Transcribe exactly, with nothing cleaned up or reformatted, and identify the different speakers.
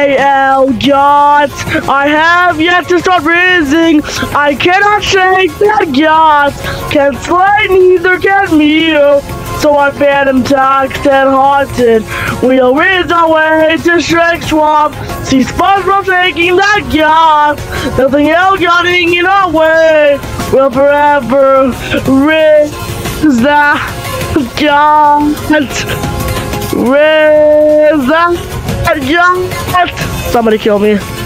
Speaker 1: K L gyatt. I have yet to start rizzing. I cannot shake that gyatt. Can't slay, neither can mew. So I fanum taxed and haunted. We'll rizz our way to Shrek swamp. See SpongeBob taking that gyatt. Nothing else gyatting in our way. We'll forever rizz that gyatt. Rizz that gyatt. Somebody kill me.